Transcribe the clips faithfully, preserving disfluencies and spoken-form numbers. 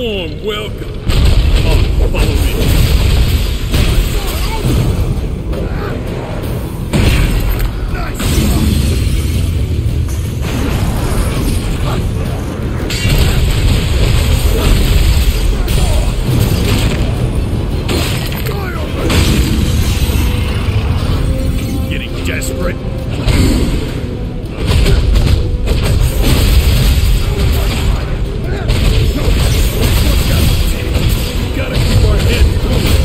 warm welcome. Oh, follow me. Getting desperate. Gotta keep our head cool.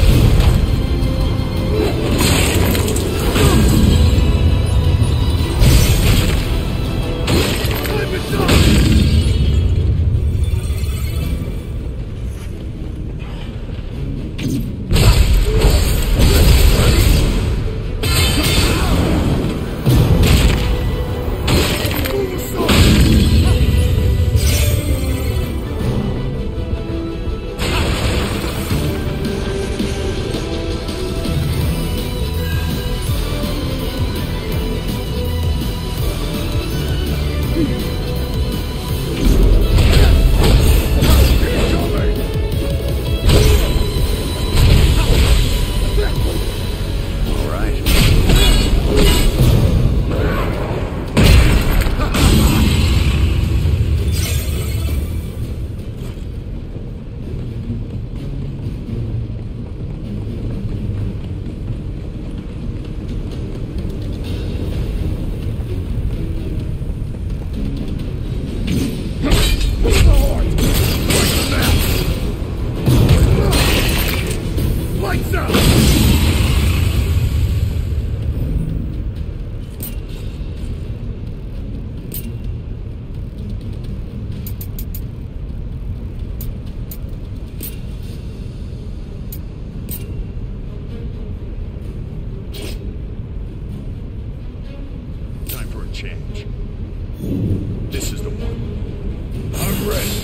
Change. This is the one. I'm ready.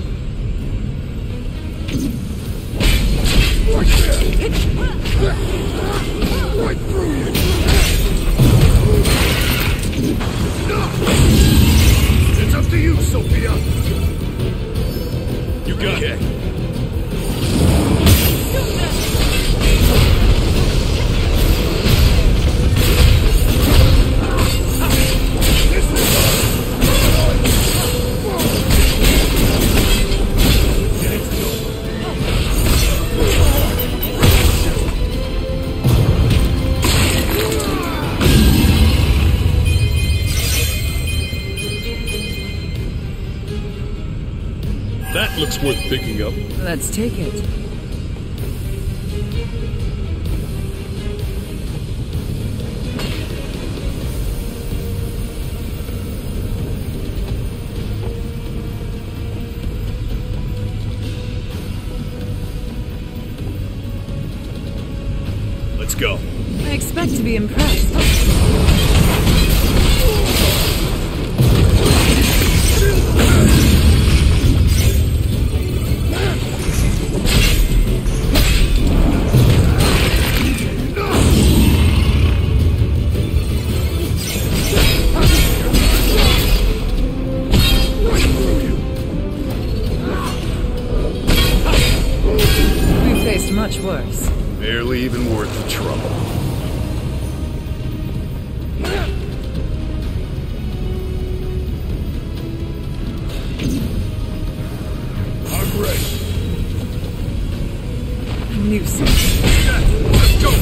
Right there. Right through you. It's up to you, Sophia. You got it. That looks worth picking up. Let's take it. Let's go. I expect to be impressed. Much worse. Barely even worth the trouble. I'm ready. I knew something. Let's go.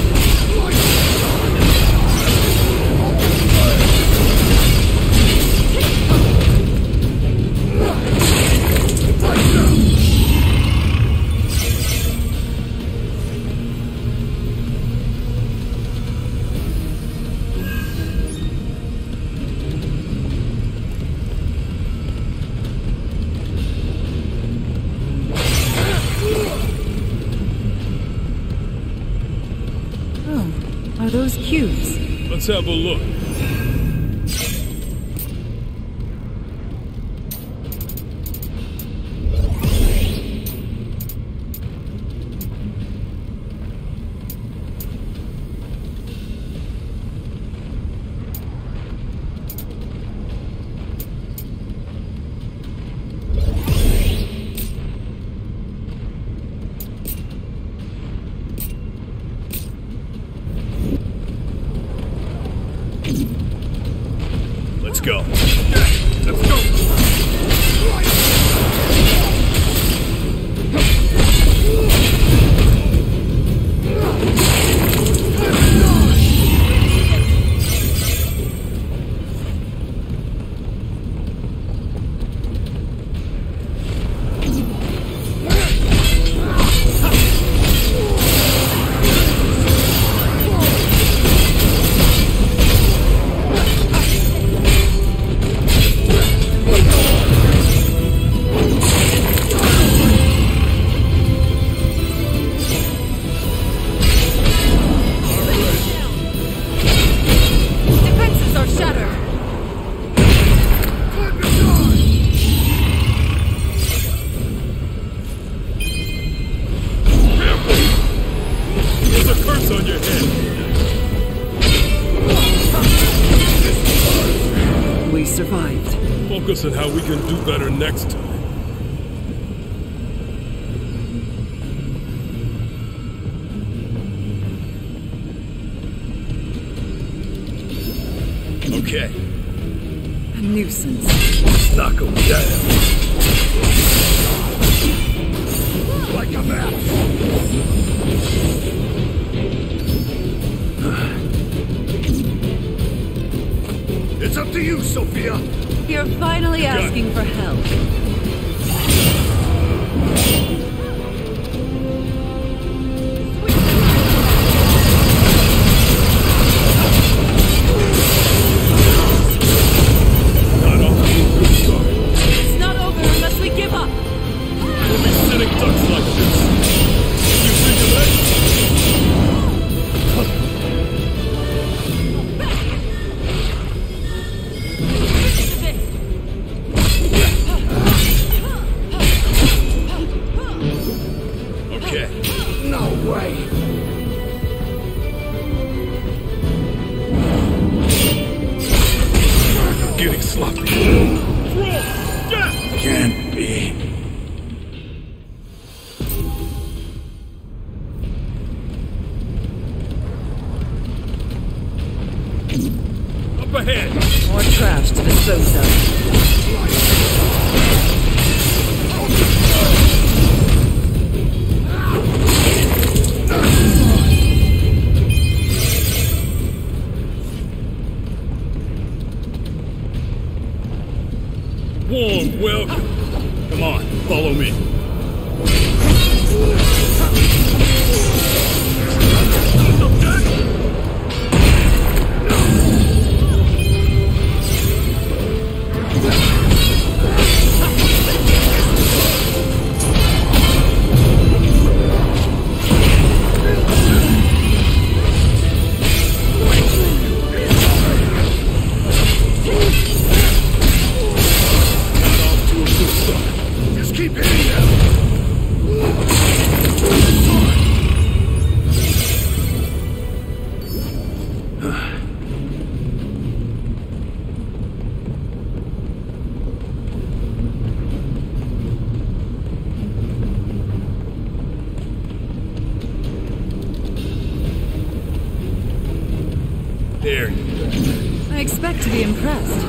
Are those cubes? Let's have a look. go. Yeah, let's go. Focus on how we can do better next time. Okay. A nuisance. Let's knock him down. Like a match. It's up to you, Sophia. You're finally asking for help. Not off to a good start. It's not over unless we give up. We'll be sitting ducks like this. You think of that? More trash to dispose of. Warm welcome. Come on, follow me. There you go. I expect to be impressed.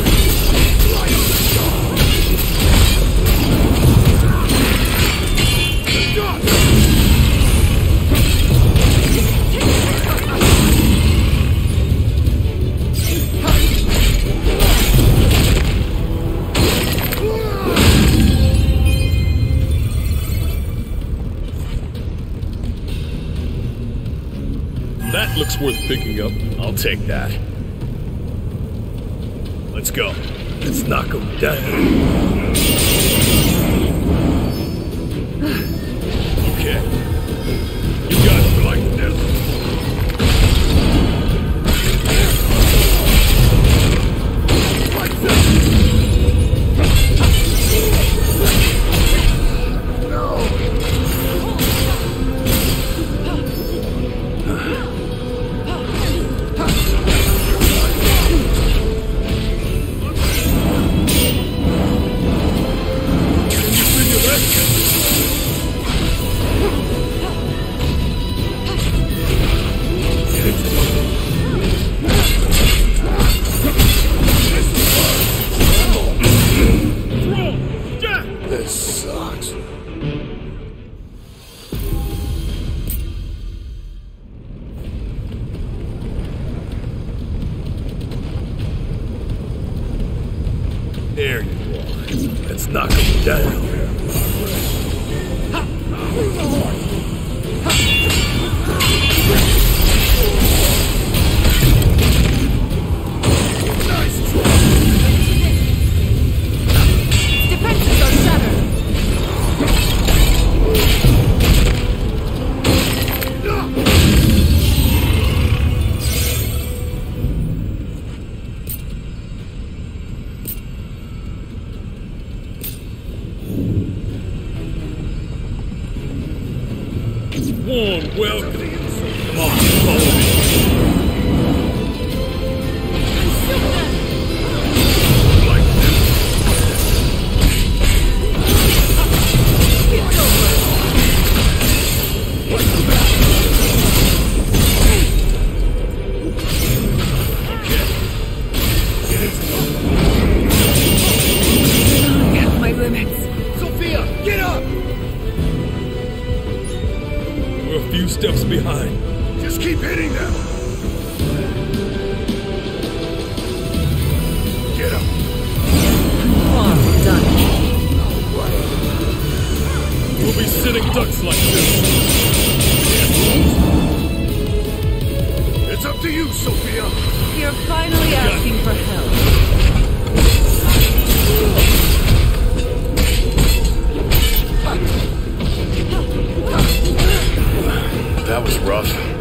That looks worth picking up. I'll take that. Let's go. Let's knock him down. Okay. You guys are like this. Like this. No. There you are. Let's knock him down. Nice try. Defenses are shattered. Warm welcome. Come on, follow me. Like this. It's over. What's the matter? Okay. I'm at my limits. Sophia, get up! We're a few steps behind. Just keep hitting them. Get up. Far from done. We'll be sitting ducks like this. It's up to you, Sophia. You're finally asking for help. That was rough.